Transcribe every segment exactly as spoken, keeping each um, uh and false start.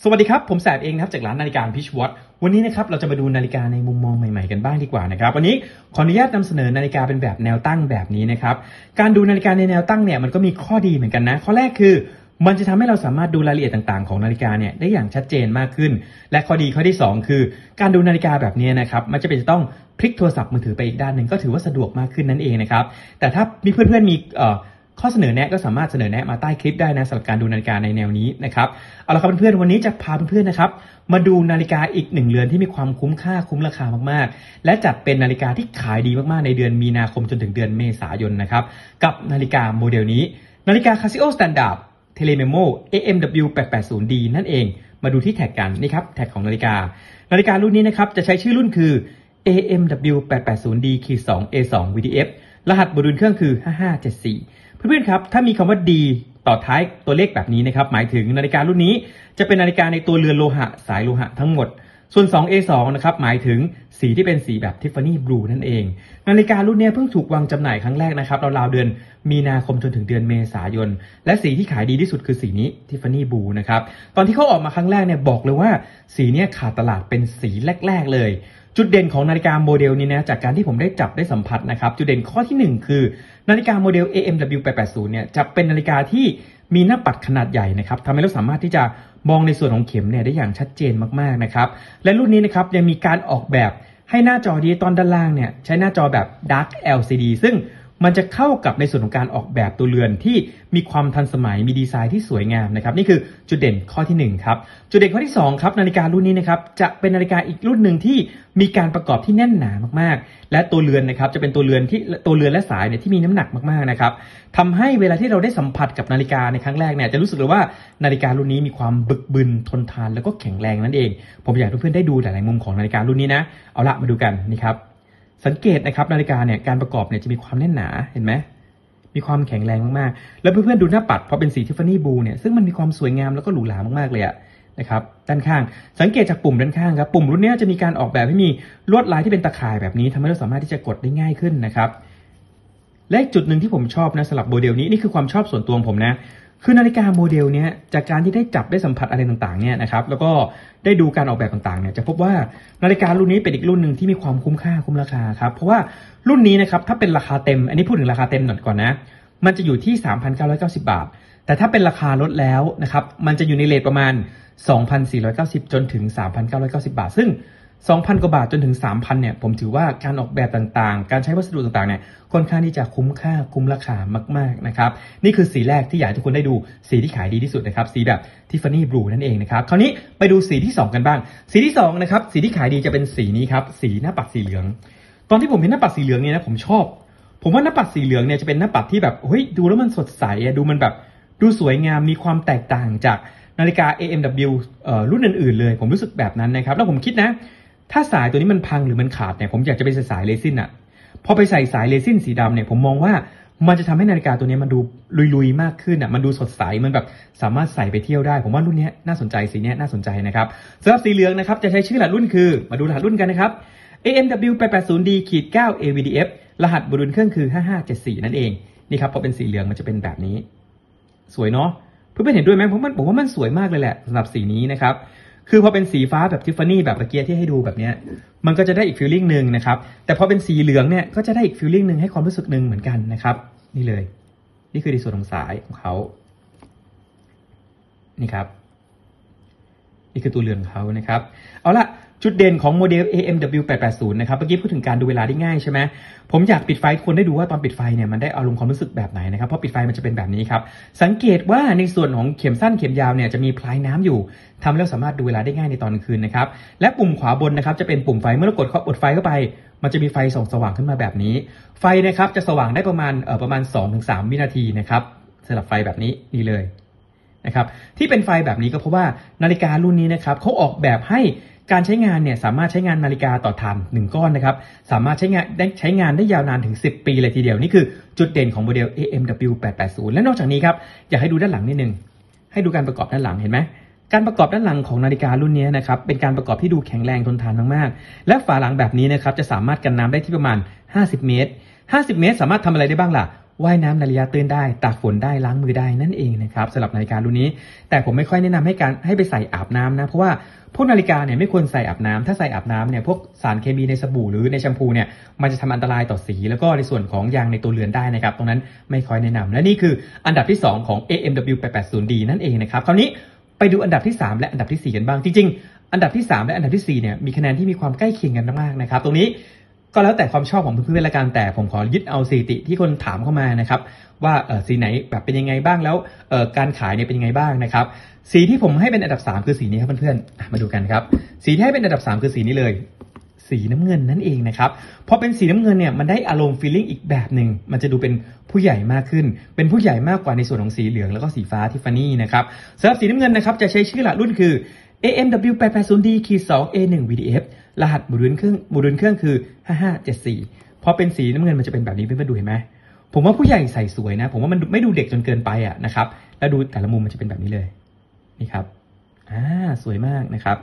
สวัสดีครับผมแสบเองครับจากร้านนาฬิกาพิชวอตวันนี้นะครับเราจะมาดูนาฬิกาในมุมมองใหม่ๆกันบ้างดีกว่านะครับวันนี้ขออนุญาตนำเสนอนาฬิกาเป็นแบบแนวตั้งแบบนี้นะครับการดูนาฬิกาในแนวตั้งเนี่ยมันก็มีข้อดีเหมือนกันนะข้อแรกคือมันจะทำให้เราสามารถดูรายละเอียดต่างๆของนาฬิกาเนี่ยได้อย่างชัดเจนมากขึ้นและข้อดีข้อที่สองคือการดูนาฬิกาแบบนี้นะครับมันจะเป็นจะต้องพลิกโทรศัพท์มือถือไปอีกด้านหนึ่งก็ถือว่าสะดวกมากขึ้นนั่นเองนะครับแต่ถ้ามีเพื่อนๆมีเอ่อข้อเสนอแนะก็สามารถเสนอแนะมาใต้คลิปได้นะสำหรับการดูนาฬิกาในแนวนี้นะครับเอาละครับเพื่อนๆวันนี้จะพาเพื่อนๆนะครับมาดูนาฬิกาอีกหนึ่งเรือนที่มีความคุ้มค่าคุ้มราคามากๆและจัดเป็นนาฬิกาที่ขายดีมากๆในเดือนมีนาคมจนถึงเดือนเมษายนนะครับกับนาฬิกาโมเดลนี้นาฬิกา Casio Standard Telememo เอ เอ็ม ดับเบิลยู แปดแปดศูนย์ ดี นั่นเองมาดูที่แท็กกันนี่ครับแท็กของนาฬิกานาฬิการุ่นนี้นะครับจะใช้ชื่อรุ่นคือ เอ เอ็ม ดับเบิลยู แปดแปดศูนย์ ดี สอง เอ สอง วี ดี เอฟ รหัสบนเครื่องคือห้าห้าเจ็ดสี่เพื่อนๆครับถ้ามีคำว่า D ต่อท้ายตัวเลขแบบนี้นะครับหมายถึงนาฬิการุ่นนี้จะเป็นนาฬิกาในตัวเรือนโลหะสายโลหะทั้งหมดส่วน สอง เอ สอง นะครับหมายถึงสีที่เป็นสีแบบ Tiffany Blue นั่นเองนาฬิการุ่นนี้เพิ่งถูกวางจำหน่ายครั้งแรกนะครับราวๆเดือนมีนาคมจนถึงเดือนเมษายนและสีที่ขายดีที่สุดคือสีนี้ Tiffany Blue นะครับตอนที่เขาออกมาครั้งแรกเนี่ยบอกเลยว่าสีนี้ขาดตลาดเป็นสีแรกๆเลยจุดเด่นของนาฬิกาโมเดลนี้นะจากการที่ผมได้จับได้สัมผัสนะครับจุดเด่นข้อที่หนึ่งคือนาฬิกาโมเดล เอ เอ็ม ดับเบิลยู แปดแปดศูนย์เนี่ยจะเป็นนาฬิกาที่มีหน้าปัดขนาดใหญ่นะครับทำให้เราสามารถที่จะมองในส่วนของเข็มเนี่ยได้อย่างชัดเจนมากๆนะครับและรุ่นนี้นะครับยังมีการออกแบบให้หน้าจอดิจิตอลด้านล่างเนี่ยใช้หน้าจอแบบ Dark แอล ซี ดี ซึ่งมันจะเข้ากับในส่วนของการออกแบบตัวเรือนที่มีความทันสมัยมีดีไซน์ที่สวยงามนะครับนี่คือจุดเด่นข้อที่หนึ่งครับจุดเด่นข้อที่สองครับนาฬิการุ่นนี้นะครับจะเป็นนาฬิกาอีกรุ่นหนึ่งที่มีการประกอบที่แน่นหนามากๆและตัวเรือนนะครับจะเป็นตัวเรือนที่ตัวเรือนและสายเนี่ยที่มีน้ำหนักมากๆนะครับทำให้เวลาที่เราได้สัมผัสกับนาฬิกาในครั้งแรกเนี่ยจะรู้สึกเลยว่านาฬิการุ่นนี้มีความบึกบึนทนทานแล้วก็แข็งแรงนั่นเองผมอยากให้เพื่อนๆได้ดูหลายๆมุมของนาฬิการุ่นนี้นะเอาละมาดูกันนี่ครับสังเกตนะครับนาฬิกาเนี่ยการประกอบเนี่ยจะมีความแน่นหนาเห็นไหมมีความแข็งแรงมากๆแล้วเพื่อนๆดูหน้าปัดพอเป็นสี Tiffany Blue เนี่ยซึ่งมันมีความสวยงามแล้วก็หรูหรามากๆเลยอะนะครับด้านข้างสังเกตจากปุ่มด้านข้างครับปุ่มรุ่นนี้จะมีการออกแบบให้มีลวดลายที่เป็นตะข่ายแบบนี้ทำให้เราสามารถที่จะกดได้ง่ายขึ้นนะครับและจุดหนึ่งที่ผมชอบนะสำหรับโมเดลนี้นี่คือความชอบส่วนตัวของผมนะคือนาฬิกาโมเดลนี้จากการที่ได้จับได้สัมผัสอะไรต่างๆเนี่ยนะครับแล้วก็ได้ดูการออกแบบต่างๆเนี่ยจะพบว่านาฬิการุ่นนี้เป็นอีกรุ่นหนึ่งที่มีความคุ้มค่าคุ้มราคาครับเพราะว่ารุ่นนี้นะครับถ้าเป็นราคาเต็มอันนี้พูดถึงราคาเต็มหน่อยก่อนนะมันจะอยู่ที่ สามพันเก้าร้อยเก้าสิบ บาทแต่ถ้าเป็นราคาลดแล้วนะครับมันจะอยู่ในเรทประมาณ สองพันสี่ร้อยเก้าสิบ จนถึง สามพันเก้าร้อยเก้าสิบ บาทซึ่ง สองพัน กว่าบาทจนถึง สามพัน เนี่ยผมถือว่าการออกแบบต่างๆการใช้วัสดุต่างๆเนี่ยค่อนข้างที่จะคุ้มค่าคุ้มราคามากๆนะครับนี่คือสีแรกที่อยากให้ทุกคนได้ดูสีที่ขายดีที่สุดนะครับสีแบบ Tiffany Blue นั่นเองนะครับคราวนี้ไปดูสีที่สองกันบ้างสีที่สองนะครับสีที่ขายดีจะเป็นสีนี้ครับสีหน้าปัดสีเหลืองตอนที่ผมเห็นหน้าปัดสีเหลืองเนี่ยนะผมชอบผมว่าหน้าปัดสีเหลืองเนี่ยจะเป็นหน้าปัดที่แบบเฮ้ยดูแล้วมันสดใสดูมันแบบดูสวยงามมีความแตกต่างจากนาฬิกา เอ เอ็ม ดับเบิลยู เอ่อรุ่นอื่นๆเลยผมรู้สึกแบบนั้นนะครับแล้วผมคิดนะถ้าสายตัวนี้มันพังหรือมันขาดเนี่ยผมอยากจะไปใส่สายเรซินอ่ะพอไปใส่สายเรซินสีดำเนี่ยผมมองว่ามันจะทำให้นาฬิกาตัวนี้มันดูลุยๆมากขึ้นอ่ะมันดูสดใสมันแบบสามารถใส่ไปเที่ยวได้ผมว่ารุ่นนี้น่าสนใจสีนี้น่าสนใจนะครับสำหรับสีเหลืองนะครับจะใช้ชื่อรหัสรุ่นคือมาดูรหัสรุ่นกันนะครับ เอ เอ็ม ดับเบิลยู แปดแปดศูนย์ ดี เก้า เอ วี ดี เอฟ รหัสบนเครื่องคือห้าห้าเจ็ดสี่นั่นเองนี่ครับพอเป็นสีเหลืองมันจะเป็นแบบนี้สวยเนาะเพื่อนๆเห็นด้วยไหมผมว่าผมว่ามันสวยมากเลยแหละสำหรับสีนี้นะครับคือพอเป็นสีฟ้าแบบทิฟฟานี่แบบเมื่อกี้ที่ให้ดูแบบนี้มันก็จะได้อีกฟีลลิ่งหนึ่งนะครับแต่พอเป็นสีเหลืองเนี่ยก็จะได้อีกฟีลลิ่งหนึ่งให้ความรู้สึกหนึ่งเหมือนกันนะครับนี่เลยนี่คือในส่วนของสายของเขานี่ครับนี่คือตัวเรือนของเขานะครับเอาละจุดเด่นของโมเดล เอ เอ็ม ดับเบิลยู แปดแปดศูนย์นะครับเมื่อกี้พูดถึงการดูเวลาได้ง่ายใช่ไหมผมอยากปิดไฟคนได้ดูว่าตอนปิดไฟเนี่ยมันได้อารมณ์ความรู้สึกแบบไหนนะครับเพราะปิดไฟมันจะเป็นแบบนี้ครับสังเกตว่าในส่วนของเข็มสั้นเข็มยาวเนี่ยจะมีพลายน้ำอยู่ทำให้เราสามารถดูเวลาได้ง่ายในตอนกลางคืนนะครับและปุ่มขวาบนนะครับจะเป็นปุ่มไฟเมื่อเรากดกดไฟเข้าไปมันจะมีไฟส่องสว่างขึ้นมาแบบนี้ไฟนะครับจะสว่างได้ประมาณเอ่อประมาณ สองถึงสาม วินาทีนะครับสำหรับไฟแบบนี้นี่เลยนะครับที่เป็นไฟแบบนี้ก็เพราะว่านาฬิการุ่นนี้นะครับเขาออกแบบให้การใช้งานเนี่ยสามารถใช้งานนาฬิกาต่อถ่านหนึ่งก้อนนะครับสามารถใช้งานได้ใช้งานได้ยาวนานถึงสิบปีเลยทีเดียวนี่คือจุดเด่นของโมเดล เอ เอ็ม ดับเบิลยู แปดแปดศูนย์และนอกจากนี้ครับอยากให้ดูด้านหลังนิดนึงให้ดูการประกอบด้านหลังเห็นไหมการประกอบด้านหลังของนาฬิการุ่นนี้นะครับเป็นการประกอบที่ดูแข็งแรงทนทานมากๆและฝาหลังแบบนี้นะครับจะสามารถกันน้ำได้ที่ประมาณห้าสิบเมตรห้าสิบเมตรสามารถทำอะไรได้บ้างล่ะว่ายน้ำในระยะตื้นได้ตากฝนได้ล้างมือได้นั่นเองนะครับสำหรับนาฬิการุ่นนี้แต่ผมไม่ค่อยแนะนำให้การให้ไปใส่อาบน้ำนะเพราะว่าพวกนาฬิกาเนี่ยไม่ควรใส่อาบน้ำถ้าใส่อาบน้ำเนี่ยพวกสารเคมีในสบู่หรือในแชมพูเนี่ยมันจะทำอันตรายต่อสีแล้วก็ในส่วนของยางในตัวเรือนได้นะครับตรงนั้นไม่ค่อยแนะนำและนี่คืออันดับที่สองของ เอ เอ็ม ดับเบิลยู แปดแปดศูนย์ ดี นั่นเองนะครับคราวนี้ไปดูอันดับที่สามและอันดับที่สี่กันบ้างจริงๆอันดับที่สามและอันดับที่สี่เนี่ยมีคะแนนที่มีความใกล้เคียงกันมากๆนะครับตรงนี้ก็แล้วแต่ความชอบของเพื่อนๆละกันแต่ผมขอยึดเอาสถิติที่คนถามเข้ามานะครับว่าเออสีไหนแบบเป็นยังไงบ้างแล้วเออการขายเนี่ยเป็นยังไงบ้างนะครับสีที่ผมให้เป็นอันดับสามคือสีนี้ครับเพื่อนๆมาดูกันครับสีที่ให้เป็นอันดับสามคือสีนี้เลยสีน้ำเงินนั่นเองนะครับพอเป็นสีน้ำเงินเนี่ยมันได้อารมณ์ฟีลลิ่งอีกแบบหนึ่งมันจะดูเป็นผู้ใหญ่มากขึ้นเป็นผู้ใหญ่มากกว่าในส่วนของสีเหลืองแล้วก็สีฟ้าทิฟฟานี่นะครับสำหรับสีน้ำเงินนะครับจะใช้ชื่อหลักรุ่นคือ เอ เอ็ม ดับเบิลยู แปดแปดศูนย์ ดี สอง เอ หนึ่ง วี ดี เอฟ รหัสโมดูลเครื่องโมดูลเครื่องคือห้าห้าเจ็ดสี่พอเป็นสีน้ำเงินมันจะเป็นแบบนี้เพื่อนๆดูเห็นไหมผมว่าผู้ใหญ่ใส่สวยนะผมว่ามันไม่ดูเด็กจนเกินไปอ่ะนะครับแล้วดูแต่ละมุมมันจะเป็นแบบนี้เลยนี่ครับอ่าสวยมากนะครับ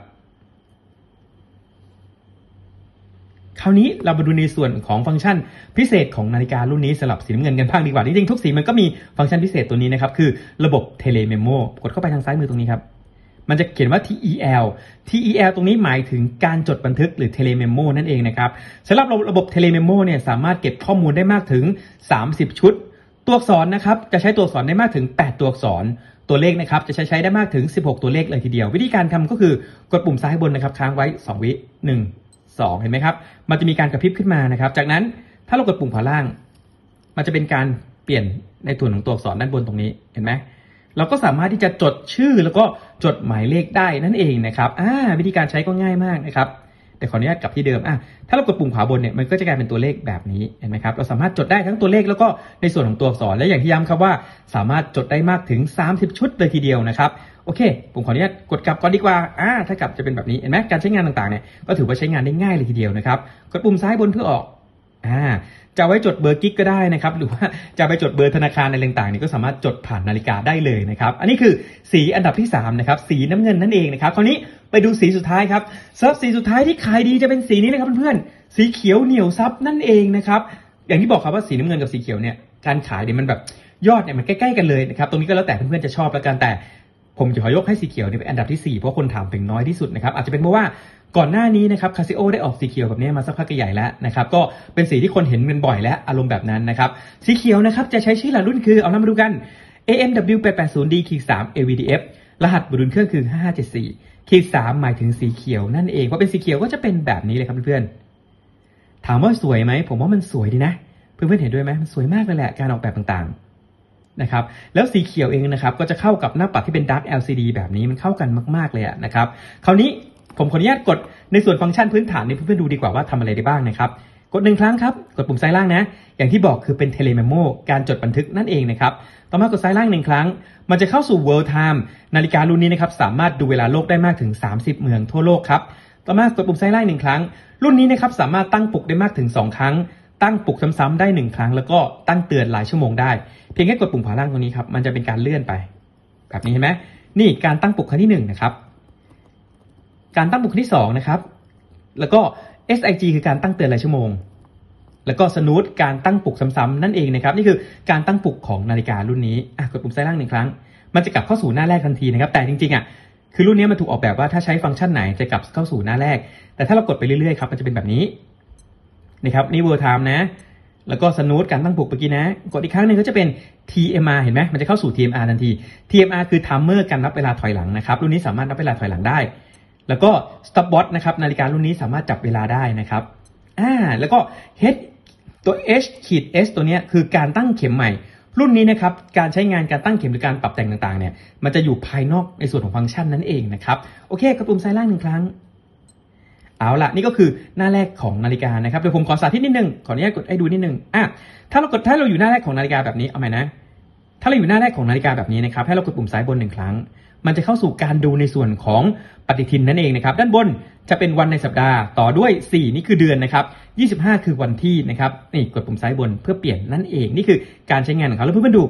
คราวนี้เรามาดูในส่วนของฟังก์ชันพิเศษของนาฬิการุ่นนี้สำหรับสีน้ำเงินกันบ้างดีกว่าจริงๆทุกสีมันก็มีฟังก์ชันพิเศษตัวนี้นะครับคือระบบเทเลเมโมกดเข้าไปทางซ้ายมือตรงนี้ครับมันจะเขียนว่า ที อี แอล ที อี แอล ตรงนี้หมายถึงการจดบันทึกหรือ Telememo นั่นเองนะครับสำหรับระบบ Telememo เนี่ยสามารถเก็บข้อมูลได้มากถึงสามสิบชุดตัวอักษรนะครับจะใช้ตัวอักษรได้มากถึงแปดตัวอักษรตัวเลขนะครับจะใช้ใช้ได้มากถึงสิบหกตัวเลขเลยทีเดียววิธีการทำก็คือกดปุ่มซ้ายบนนะครับค้างไว้สองวิหนึ่ง สองเห็นไหมครับมันจะมีการกระพริบขึ้นมานะครับจากนั้นถ้าเรากดปุ่มขวาล่างมันจะเป็นการเปลี่ยนในส่วนของตัวอักษรด้านบนตรงนี้เห็นไหมเราก็สามารถที่จะจดชื่อแล้วก็จดหมายเลขได้นั่นเองนะครับอ่าวิธีการใช้ก็ง่ายมากนะครับแต่ขออนุญาตกลับที่เดิมอ่ะถ้าเรากดปุ่มขวาบนเนี่ยมันก็จะกลายเป็นตัวเลขแบบนี้เห็นไหมครับเราสามารถจดได้ทั้งตัวเลขแล้วก็ในส่วนของตัวอักษรและอย่างที่ย้ำครับว่าสามารถจดได้มากถึงสามสิบชุดเลยทีเดียวนะครับโอเคผมขออนุญาตกดกลับก่อนดีกว่าอ่าถ้ากลับจะเป็นแบบนี้เห็นไหมการใช้งานต่างๆเนี่ยก็ถือว่าใช้งานได้ง่ายเลยทีเดียวนะครับกดปุ่มซ้ายบนเพื่อออกอ่าจะไว้จดเบอร์กิ๊กก็ได้นะครับหรือว่าจะไปจดเบอร์ธนาคารในต่างๆนี่ก็สามารถจดผ่านนาฬิกาได้เลยนะครับอันนี้คือสีอันดับที่สามนะครับสีน้ำเงินนั่นเองนะครับคราวนี้ไปดูสีสุดท้ายครับสำหรับสีสุดท้ายที่ขายดีจะเป็นสีนี้เลยครับเพื่อนๆสีเขียวเหนียวซับนั่นเองนะครับอย่างที่บอกครับว่าสีน้ำเงินกับสีเขียวเนี่ยการขายเนี่ยมันแบบยอดเนี่ยมันใกล้ๆกันเลยนะครับตรงนี้ก็แล้วแต่เพื่อนๆจะชอบแล้วกันแต่ผมจะขอยกให้สีเขียวเนี่ยเป็นอันดับที่สี่เพราะคนถามถึงน้อยที่สุดนะครับอาจจะเป็นเพราะว่าก่อนหน้านี้นะครับ Casio ได้ออกสีเขียวแบบนี้มาสักพักใหญ่แล้วนะครับก็เป็นสีที่คนเห็นกันบ่อยและอารมณ์แบบนั้นนะครับสีเขียวนะครับจะใช้ชื่อหลักรุ่นคือเอานำมาดูกัน เอ เอ็ม ดับเบิลยู แปดแปดศูนย์ ดี สาม เอ วี ดี เอฟ รหัสโมดูลเครื่องคือห้าห้าเจ็ดสี่ สามหมายถึงสีเขียวนั่นเองเพราะเป็นสีเขียวก็จะเป็นแบบนี้เลยครับเพื่อนๆถามว่าสวยไหมผมว่ามันสวยดีนะเพื่อนๆเห็นด้วยไหมมันสวยมากเลยแหละการออกแบบต่างๆนะครับแล้วสีเขียวเองนะครับก็จะเข้ากับหน้าปัดที่เป็น Dark แอล ซี ดี แบบนี้มันเข้ากันมากๆเลยนะครับคราวนี้ผมขออนุญาตกดในส่วนฟังก์ชันพื้นฐานให้เพื่อนๆดูดีกว่าว่าทำอะไรได้บ้างนะครับกดหนึ่งครั้งครับกดปุ่มซ้ายล่างนะอย่างที่บอกคือเป็น Telememo การจดบันทึกนั่นเองนะครับต่อมากดซ้ายล่างหนึ่งครั้งมันจะเข้าสู่ World Time นาฬิการุ่นนี้นะครับสามารถดูเวลาโลกได้มากถึงสามสิบเมืองทั่วโลกครับต่อมากดปุ่มซ้ายล่างหนึ่งครั้งรุ่นนี้นะครับสามารถตั้งปลุกได้มากถึงสองครั้งตั้งปลุกซ้ำๆได้หนึ่งครั้งแล้วก็ตั้งเตือนหลายชั่วโมงได้เพียงแค่กดปุ่มขวาล่างตรงนี้ครับมันจะเป็นการเลื่อนไปแบบนี้เห็นไหมนี่การตั้งปลุกครั้งที่หนึ่งนะครับการตั้งปลุกที่สองนะครับแล้วก็ เอส ไอ จี คือการตั้งเตือนรายชั่วโมงแล้วก็สนูทการตั้งปลุกซ้ำๆนั่นเองนะครับนี่คือการตั้งปลุกของนาฬิการุ่นนี้อ่ะกดปุ่มซ้ายล่างหนึ่งครั้งมันจะกลับเข้าสู่หน้าแรกทันทีนะครับแต่จริงๆอ่ะคือรุ่นนี้มันถูกออกแบบว่าถ้าใช้ฟังก์ชันไหนจะกลับเข้าสู่หน้าแรกแต่ถ้าเรากดไปเรื่อยๆครับมันจะเป็นแบบนี้นะครับนี่ World Time นะแล้วก็สนูทการตั้งปลุกเมื่อกี้นะกดอีกครั้งหนึ่งก็จะเป็น ที เอ็ม อาร์ เห็นไหมมันจะเข้าสู่ ที เอ็ม อาร์ ทันที ที เอ็ม อาร์ คือ Timer การนับเวลาถอยหลังนะครับรุ่นนี้สามารถนับเวลาถอยหลังได้แล้วก็ Stopwatch นะครับนาฬิการุ่นนี้สามารถจับเวลาได้นะครับอ่าแล้วก็ H ตัว H ขีด S ตัวนี้คือการตั้งเข็มใหม่รุ่นนี้นะครับการใช้งานการตั้งเข็มหรือการปรับแต่งต่างๆเนี่ยมันจะอยู่ภายนอกในส่วนของฟังก์ชันนั่นเองนะครับโอเคกดปุ่มซ้ายล่างหนึ่งครั้งเอาล่ะนี่ก็คือหน้าแรกของนาฬิกานะครับเดี๋ยวผมขอสาธิตนิดนึงขออนุญาตกดให้ดูนิดนึงอ่ะถ้าเรากดถ้าเราอยู่หน้าแรกของนาฬิกาแบบนี้เอาใหม่นะถ้าเราอยู่หน้าแรกของนาฬิกาแบบนี้นะครับให้เรากดปุ่มซ้ายบนหนึ่งครั้งมันจะเข้าสู่การดูในส่วนของปฏิทินนั่นเองนะครับด้านบนจะเป็นวันในสัปดาห์ต่อด้วยสี่นี่คือเดือนนะครับยี่สิบห้าคือวันที่นะครับนี่กดปุ่มซ้ายบนเพื่อเปลี่ยนนั่นเองนี่คือการใช้งานของเขาแล้วเพื่อนๆดู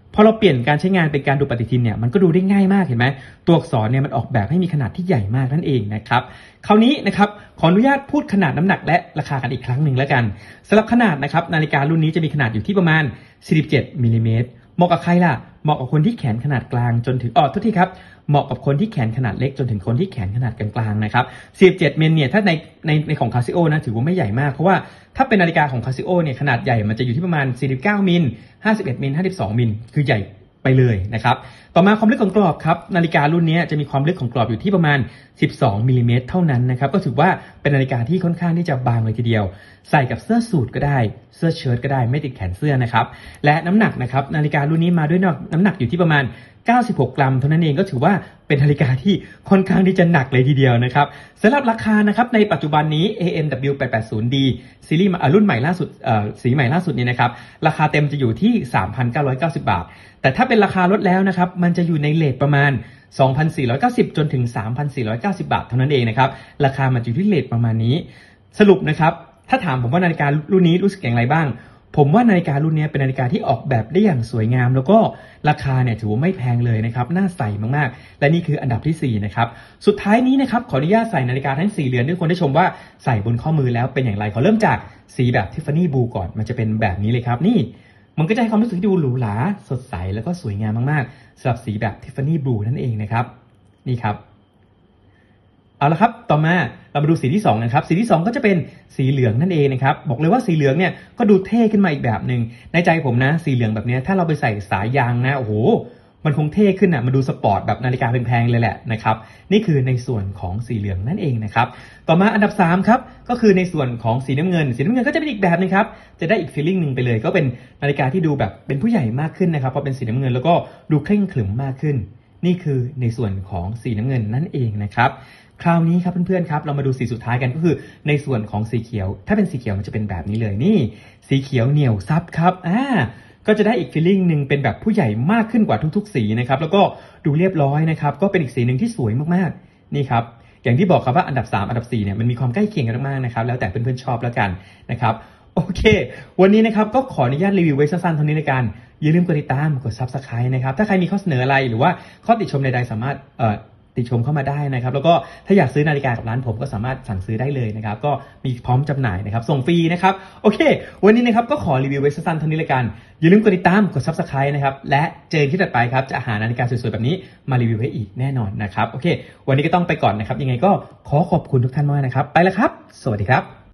พอเราเปลี่ยนการใช้งานเป็นการดูปฏิทินเนี่ยมันก็ดูได้ง่ายมากเห็นไหมตัวอักษรเนี่ยมันออกแบบให้มีขนาดที่ใหญ่มากนั่นเองนะครับคราวนี้นะครับขออนุญาตพูดขนาดน้ำหนักและราคากันอีกครั้งหนึ่งแล้วกันสำหรับขนาดนะครับนาฬิการุ่นนี้จะมีขนาดอยู่ที่ประมาณสี่สิบเจ็ดมิลลิเมตรเหมาะกับใครล่ะเหมาะกับคนที่แขนขนาดกลางจนถึงอ๋อทุกทีครับเหมาะกับคนที่แขนขนาดเล็กจนถึงคนที่แขนขนาดกลางๆนะครับสี่สิบเจ็ดมิลเนี่ยถ้าในในในของ Casio นะถือว่าไม่ใหญ่มากเพราะว่าถ้าเป็นนาฬิกาของ Casio เนี่ยขนาดใหญ่มันจะอยู่ที่ประมาณสี่สิบเก้ามิลห้าสิบเอ็ดมิลห้าสิบสองมิลคือใหญ่ไปเลยนะครับต่อมาความลึกของกรอบครับนาฬิการุ่นนี้จะมีความลึกของกรอบอยู่ที่ประมาณสิบสองมิลลิเมตรเท่านั้นนะครับก็ถือว่าเป็นนาฬิกาที่ค่อนข้างที่จะบางเลยทีเดียวใส่กับเสื้อสูทก็ได้เสื้อเชิ้ตก็ได้ไม่ติดแขนเสื้อนะครับและน้ำหนักนะครับนาฬิการุ่นนี้มาด้วยน้ำหนักอยู่ที่ประมาณเก้าสิบหกกรัมเท่านั้นเองก็ถือว่าเป็นนาฬิกาที่ค่อนข้างที่จะหนักเลยทีเดียวนะครับสำหรับราคานะครับในปัจจุบันนี้ เอ เอ็ม ดับเบิลยู แปดแปดศูนย์ ดี ซีรีส์รุ่นใหม่ล่าสุดสีใหม่ล่าสุดนี้นะครับราคาเต็มจะอยู่ที่ สามพันเก้าร้อยเก้าสิบ บาทแต่ถ้าเป็นราคาลดแล้วนะครับมันจะอยู่ในเรทประมาณ สองพันสี่ร้อยเก้าสิบ จนถึง สามพันสี่ร้อยเก้าสิบ บาทเท่านั้นเองนะครับราคามันอยู่ที่เรทประมาณนี้สรุปนะครับถ้าถามผมว่านาฬิการุ่นนี้รู้สึกอย่างไรบ้างผมว่านาฬิการุ่นนี้เป็นนาฬิกาที่ออกแบบได้อย่างสวยงามแล้วก็ราคาเนี่ยถือว่าไม่แพงเลยนะครับน่าใส่มากๆและนี่คืออันดับที่สี่นะครับสุดท้ายนี้นะครับขออนุญาตใส่นาฬิกาทั้งสี่เรือนให้ทุกคนได้ชมว่าใส่บนข้อมือแล้วเป็นอย่างไรขอเริ่มจากสีแบบ Tiffany Blue ก่อนมันจะเป็นแบบนี้เลยครับนี่มันก็จะให้ความรู้สึกที่ดูหรูหราสดใสแล้วก็สวยงามมากๆสำหรับสีแบบ Tiffany Blue นั่นเองนะครับนี่ครับเอาละครับต่อมาเรามาดูสีที่สองนะครับสีที่สองก็จะเป็นสีเหลืองนั่นเองนะครับบอกเลยว่าสีเหลืองเนี่ยก็ดูเท่ขึ้นมาอีกแบบหนึ่งในใจผมนะสีเหลืองแบบนี้ถ้าเราไปใส่สายยางนะโอ้โหมันคงเท่ขึ้นอ่ะมันดูสปอร์ตแบบนาฬิกาแพงๆเลยแหละนะครับนี่คือในส่วนของสีเหลืองนั่นเองนะครับต่อมาอันดับสามครับก็คือในส่วนของสีน้ำเงินสีน้ำเงินก็จะเป็นอีกแบบนึงครับจะได้อีกฟีลลิ่งนึงไปเลยก็เป็นนาฬิกาที่ดูแบบเป็นผู้ใหญ่มากขึ้นนะครับเพราะเป็นสีน้ำเงินแล้วก็ดูเคร่งขรึมมากขึ้นนี่คือในส่วนของสีน้ำเงินนั่นเองนะครับคราวนี้ครับเพื่อนๆครับเรามาดูสีสุดท้ายกันก็คือในส่วนของสีเขียวถ้าเป็นสีเขียวมันจะเป็นแบบนี้เลยนี่สีเขียวเหนียวซับครับอ่าก็จะได้อีกฟีลลิ่งนึงเป็นแบบผู้ใหญ่มากขึ้นกว่าทุกๆสีนะครับแล้วก็ดูเรียบร้อยนะครับก็เป็นอีกสีนึงที่สวยมากๆนี่ครับอย่างที่บอกครับว่าอันดับสามอันดับสี่เนี่ยมันมีความใกล้เคียงกันมากๆนะครับแล้วแต่เพื่อนๆชอบแล้วกันนะครับโอเควันนี้นะครับก็ขออนุญาตรีวิวไว้สั้นๆเท่านี้ในการอย่าลืมกดติดตามกด ซับสไครบ์ นะครับถ้าใครมีข้อเสนออะไรหรือว่าข้อติชมใดๆสามารถเอ่อติชมเข้ามาได้นะครับแล้วก็ถ้าอยากซื้อนาฬิกากับร้านผมก็สามารถสั่งซื้อได้เลยนะครับก็มีพร้อมจำหน่ายนะครับส่งฟรีนะครับโอเควันนี้นะครับก็ขอรีวิวไว้สั้นๆเท่านี้ละกันอย่าลืมกดติดตามกด ซับสไครบ์ นะครับและเจอที่ถัดไปครับจะหานาฬิกาสวยๆแบบนี้มารีวิวให้อีกแน่นอนนะครับโอเควันนี้ก็ต้องไปก่อนนะครับยังไงก็ขอขอบคุณทุกท่านมากนะครับไปแล้วครับสวัสดีครับ